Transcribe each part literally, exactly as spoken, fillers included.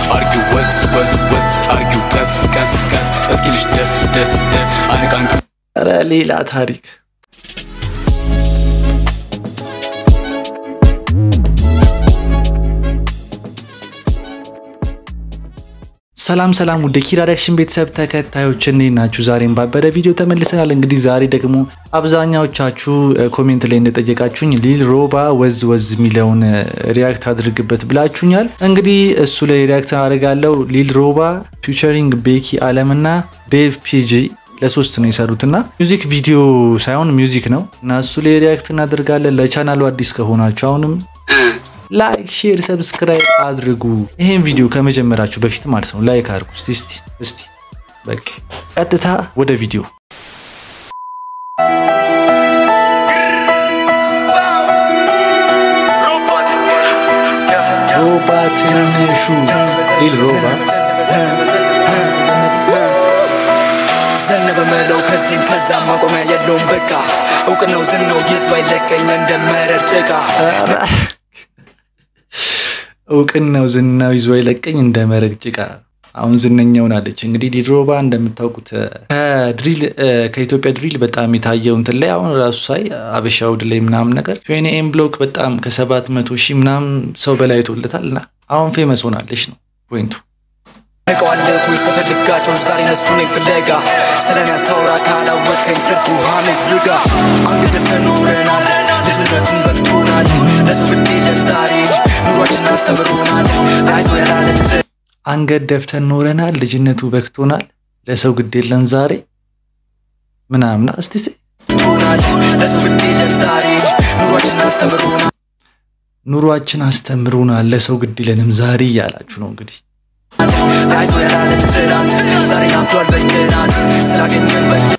argue was was was argue kas kas kas askilish des des des anakan ara ሌላ ታሪክ ሰላም ሰላም ወደ ኪራ ሪአክሽን ቤተሰብ ተከታዮች እንዴት ናችሁ? ዛሬም ባበደ ቪዲዮ ተመልሰናል። እንግዲህ ዛሬ ደግሞ አብዛኛዎቻችሁ ኮሜንት ላይ እንደጠየቃችሁኝ ሊል ሮባ ወዝ ወዝ ሚለውን ሪአክት አድርግበት ብላችሁኛል። እንግዲህ እሱ ላይ ሪአክት አደርጋለሁ። ሊል ሮባ ፊቸሪንግ ቤኪ አለምና ዴቭ ፒጂ ለሶስት ነው የሰሩትና ሚውዚክ ቪዲዮ ሳይሆን ሚውዚክ ነው እና እሱ ላይ ሪአክት እናደርጋለን። ለቻናሉ አዲስ ከሆናችሁ አሁንም ላይክ ሼር ሰብስክራይብ አድርጉ። ይሄን ቪዲዮ ከመጀመራችሁ በፊት ማለት ነው ላይክ አድርጉ። እስቲ እስቲ እስቲ በቃ ቀጥታ ወደ ቪዲዮ ሮባ ትንሹ ሊል ሮባ ዘነበ መለው ከዚህም ከዛም ማቆሚያ የለውም በቃ እውቅናው ዝናው ይዝባይ ለቀኝ እንደመረር ጭቃ እውቅናው ዝናው ይዞ ይለቀኝ እንደመረግ ጭቃ አሁን ዝነኛውን አለች። እንግዲህ ሊል ሮባ እንደምታውቁት ከድሪል ከኢትዮጵያ ድሪል በጣም የታየው እንትን ላይ አሁን ራሱ ሳይ አበሻው ድላይ ምናምን ነገር ዩኤን ኤም ብሎክ በጣም ከሰባት መቶ ሺህ ምናምን ሰው በላይ ተወልታልና አሁን ፌመስ ሆናለች ነው ፖይንቱ። ነቀዋለሁ ይፈልጋቸው ዛሬ ነሱን ፍለጋ ስለና ታውራ ካላወቀኝ ትርፉ ሀሜት ዝጋ አንገደፍ ተኖረናል ልጅነቱን በቅቶናል ለሰው ግዴለን ዛሬ ኑሯችን አስተምሮናል አይዞ ያላለት አንገት ደፍተን ኖረናል ልጅነቱ በቅቶናል ለሰው ግዴለን ዛሬ ምናምን እስቲ ሆናል ለሰው ግዴለን ዛሬ ኑሯችን አስተምሮናል ኑሯችን አስተምሮናል ለሰው ግዴለንም ዛሬ ያላችሁ ነው እንግዲህ አይዞ ያላለት ትላንት ዛሬ ናምቷል በቅናት ስላገኘን በቂ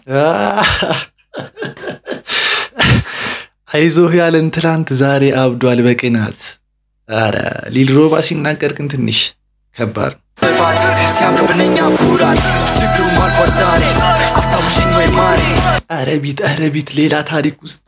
አይዞ ያለን ትላንት ዛሬ አብዷል በቅናት። አረ ሊል ሮባ ሲናገር ግን ትንሽ ከባድ ፋት ሲያምርብነኛ ኩራት ችግሩ ማልፏል ዛሬ አስታውሽኝ ወይ ማሬ አረቢት አረቢት ሌላ ታሪክ ውስጥ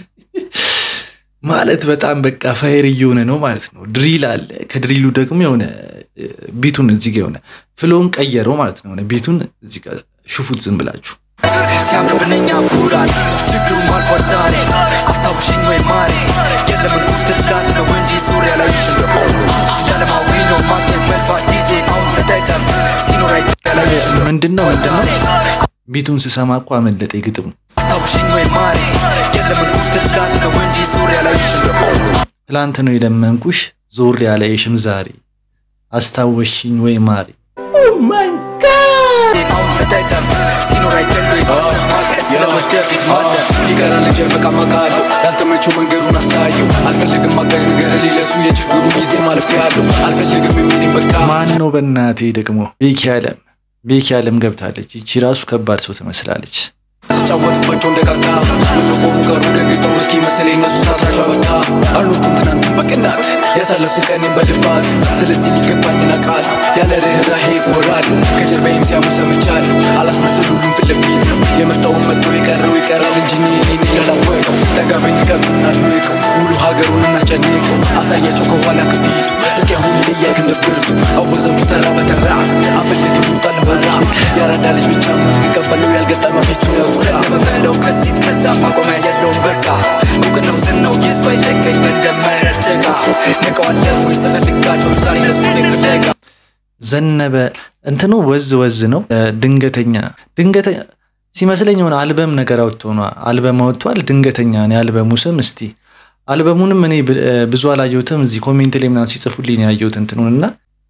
ማለት በጣም በቃ ፋየር እየሆነ ነው ማለት ነው። ድሪል አለ ከድሪሉ ደግሞ የሆነ ቢቱን እዚህ ጋር የሆነ ፍሎን ቀየረው ማለት ነው። ቢቱን እዚህ ጋር ሹፉት ዝም ብላችሁ ሲያምርብነኛ ኩራት ችግሩ ማልፏል ዛሬ አስታውሽኝ ወይ ማሬ የለም እንኩስ ትላት ነው እንጂ ዙሪያ ላይ ሽረሞ ያለማዊ ነው ማግኘት መልፋት ጊዜ አሁን ተጠቀም ሲኖር አይደለም ምንድነው ምንድነው ቢቱን ስሰማ እኮ አመለጠኝ ግጥሙ አስታውሽኝ ወይ ማሬ የለም እንኩስ ትላት ነው እንጂ ዙሪያ ላይ ሽረሞ ትላንት ነው የለመንኩሽ ዙሪያ ላይ ሽም ዛሬ አስታውሽኝ ወይ ማሬ ኦ ማይ ጋድ አሁን ተጠቀም ሲኖር አይደለም ስለወደፊት ማለት ይቀራል እንጂ በቃ ማቃለው ያልተመቸው መንገዱን አሳየው አልፈልግም ማጋጅ ነገር ሊለሱ የችግሩ ጊዜ ማለፍ ያለው አልፈልግም የሚኔ በቃ ማን ነው በእናቴ ደግሞ ቤኪ አለም ቤኪ አለም ገብታለች። እቺ ራሱ ከባድ ሰው ትመስላለች። ሲጫወትባቸው እንደቃቃ ምን ቆሙ ቀሩ ደግጠው እስኪ መሰለኝ እነሱ ሳታቸው በቃ አልኖርኩም ትናንትን በቅናት ያሳለፉ ቀኔን በልፋት ስለዚህ የሚገባኝን አውቃለሁ ያለ ርህራሄ ይኮራሉ ከጀርባዬም ሲያሙ ሰምቻለሁ አላስመስሉልም ፊት ለፊት የመጣውን መጥቶ የቀረው ይቀራል እንጂ እኔን ያላወቀው ጠጋበኝ ቀኑን አልምቀው ሙሉ ሀገሩን እናስጨንቀው አሳያቸው ከኋላ ክፊቱ እስኪ አሁን ልያክ እንደብርቱ አወዛችሁ ተራ በተራ አፈልግም ውጣል በራ ያራዳ ልጅ ብቻ የሚቀበለው ያልገጠመ ፊቱን ያዙ ለመበለው ከሲም ከዛ ማቆሚያ የለውም በቃ እውቅናው ዝናው ይዝባይ ለቀኝ እንደመረር ጭቃ ነቀዋለሁ ይፈልጋቸው ዛሬ ነሱን ፍለጋ ዘነበ እንትኑ ወዝ ወዝ ነው ድንገተኛ ድንገተኛ ሲመስለኝ ሆነ አልበም ነገር አውጥቶ ነው አልበም አውጥቷል ድንገተኛ ነው አልበሙ ስም። እስቲ አልበሙንም እኔ ብዙ አላየሁትም እዚህ ኮሜንት ላይ ምናምን ሲጽፉልኝ ያየሁት እንትኑንና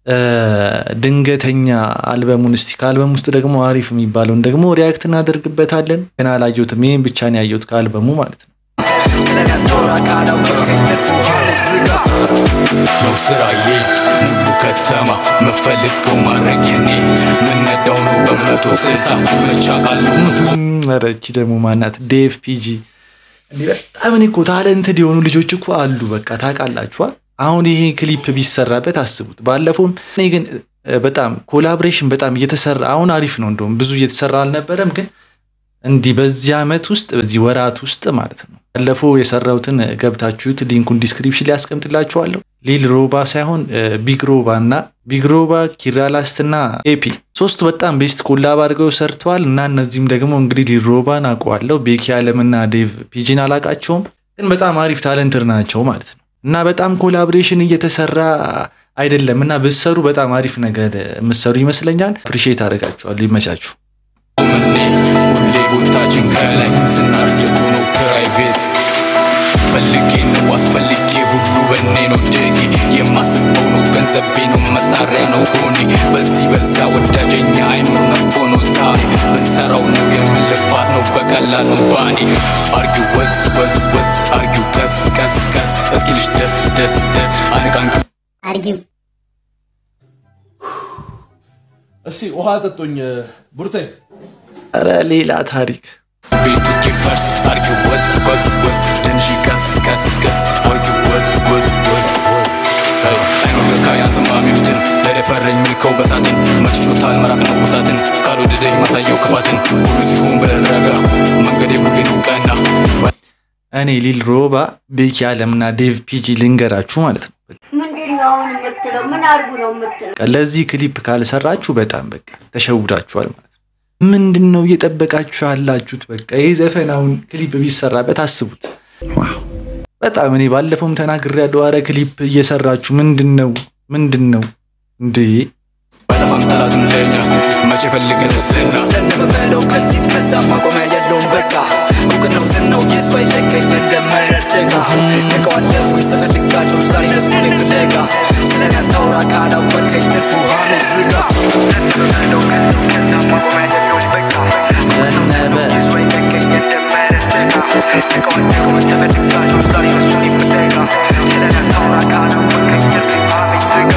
ድንገተኛ አልበሙን እስቲ ከአልበሙ ውስጥ ደግሞ አሪፍ የሚባለውን ደግሞ ሪአክት እናደርግበታለን። ገና አላየሁትም ይሄን ብቻ ነው ያየሁት ከአልበሙ ማለት ነው። ስለና ታውራ ካላወቀኝ ትርፉ ሀሜት ዝጋ ነው ስራዬ ሙሉ ከተማ መፈልገው ማረግኔ ምንነዳው ነው በመቶ ስልሳ መቻቃሉ አረቺ ደግሞ ማናት ዴቭ ፒጂ እንዴ በጣም እኔ እኮ ታለንት ሊሆኑ ልጆች እኮ አሉ በቃ ታውቃላችሁ። አሁን ይሄ ክሊፕ ቢሰራበት አስቡት። ባለፈው እኔ ግን በጣም ኮላቦሬሽን በጣም እየተሰራ አሁን አሪፍ ነው እንደውም ብዙ እየተሰራ አልነበረም ግን እንዲህ በዚህ አመት ውስጥ በዚህ ወራት ውስጥ ማለት ነው ያለፈው የሰራውትን ገብታችሁት ሊንኩን ዲስክሪፕሽን ላይ አስቀምጥላችኋለሁ ሊል ሮባ ሳይሆን ቢግ ሮባ እና ቢግ ሮባ ኪራላስትና ኤፒ ሶስት በጣም ቤስት ኮላብ አድርገው ሰርተዋል እና እነዚህም ደግሞ እንግዲህ ሊል ሮባን አውቀዋለሁ ቤኪ አለምና ዴቭ ፒጂን አላቃቸውም ግን በጣም አሪፍ ታለንትር ናቸው ማለት ነው እና በጣም ኮላቦሬሽን እየተሰራ አይደለምና በሰሩ በጣም አሪፍ ነገር መስሩ ይመስለኛል አፕሪሺየት አደርጋቸዋለሁ ይመቻችሁ ሁሌ ቦታችን ከላይ ስናርጀቱ ነው ፕራይቬት ፈልጌ ነው አስፈልጌ ሁሉ በኔ ነው ደጌ የማስበው ነው ገንዘቤ ነው መሳሪያ ነው ሆኔ በዚህ በዛ ወዳጀኛ አይኖር መጥፎ ነው ዛሬ ብንሰራው ነው የምንልፋት ነው በቀላል ነው ባኔ አርጊው ወዝ ወዝ ወዝ አርጊው ቀስ ቀስ ቀስ እስኪልሽ ደስ ደስ ደስ አንቃንቅ አርጊው እሺ ውሃ ጠጡኝ ቡርቴ አረ ሌላ ታሪክ ቤቱ እስኪፈርስ አርጊው ወዝ ወዝ ወዝ ደንሺ ቀስ ቀስ ቀስ ወዝ ወዝ ወዝ ወዝ አይኖር ካያን ሰማሚሉትን ለደፈረኝ ምልከው በሳትን መችቾታል መራቅ ነው ውሳትን ካልወደደኝ ማሳየው ክፋትን ሁሉ ሲሆን በረረጋ መንገዴ ሁሌ ነው ቀና እኔ ሊል ሮባ ቤኪ አለምና ዴቭ ፒጂ ልንገራችሁ ማለት ነው ምንድነው የምትለው ምን አርጉ ነው የምትለው ለዚህ ክሊፕ ካልሰራችሁ በጣም በቃ ተሸውዳችኋል ማለት ነው ምንድነው እየጠበቃችሁ ያላችሁት በቃ ይሄ ዘፈን አሁን ክሊፕ ቢሰራበት አስቡት ዋው በጣም እኔ ባለፈውም ተናግሬያለሁ አረ ክሊፕ እየሰራችሁ ምንድነው ምንድነው እንዴ በጣም ጠላትን ለኛ መቼ ፈልገን ዝና ዘነበለው ከዚህ ከዛ ማቆሚያ የለውም በቃ እውቅናው ዝናው ይስዋይ ለቀኝ እንደመረጨጋ ነቀዋለፉ ይሰፈልጋቸው ዛሬ ለሱን ፍለጋ ስለና ታውራ ካላወቀኝ ትርፉ ሀመት ዝጋ ዘነበለው ከዛ ማቆሚያ የለውም በቃ ዘነበ ይስዋይ ለቀኝ እንደመረጨጋ ነቀዋለፉ ይሰፈልጋቸው ዛሬ ለሱን ፍለጋ ስለና ታውራ ካላወቀኝ ትርፉ ሀመት ዝጋ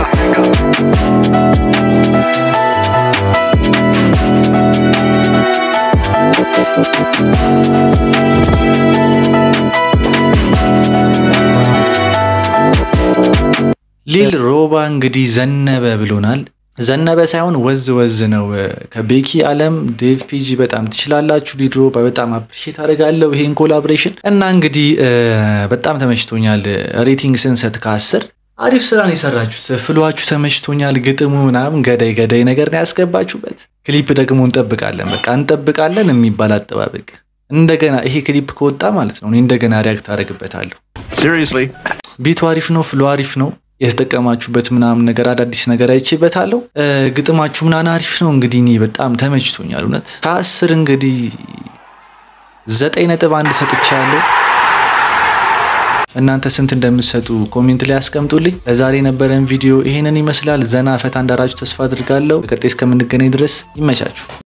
ሊል ሮባ እንግዲህ ዘነበ ብሎናል ዘነበ ሳይሆን ወዝ ወዝ ነው ከቤኪ አለም ዴቭ ፒጂ በጣም ትችላላችሁ ሊል ሮባ በጣም አፕሪሺየት አደርጋለሁ ይሄን ኮላቦሬሽን እና እንግዲህ በጣም ተመችቶኛል ሬቲንግ ስንሰጥ ከአስር አሪፍ ስራ ነው የሰራችሁት ፍሏችሁ ተመችቶኛል ግጥሙ ምናምን ገዳይ ገዳይ ነገር ነው ያስገባችሁበት ክሊፕ ደግሞ እንጠብቃለን በቃ እንጠብቃለን የሚባል አጠባበቅ እንደገና ይሄ ክሊፕ ከወጣ ማለት ነው እንደገና ሪአክት አደርግበታለሁ seriously ቢቱ አሪፍ ነው ፍሎ አሪፍ ነው የተጠቀማችሁበት ምናምን ነገር አዳዲስ ነገር አይቼበታለሁ ግጥማችሁ ምናምን አሪፍ ነው እንግዲህ እኔ በጣም ተመችቶኛል እውነት ከአስር እንግዲህ ዘጠኝ ነጥብ አንድ ሰጥቻለሁ እናንተ ስንት እንደምትሰጡ ኮሜንት ላይ አስቀምጡልኝ ለዛሬ ነበረን ቪዲዮ ይሄንን ይመስላል ዘና ፈታ እንዳራችሁ ተስፋ አድርጋለሁ በቀጣይ እስከምንገናኝ ድረስ ይመቻችሁ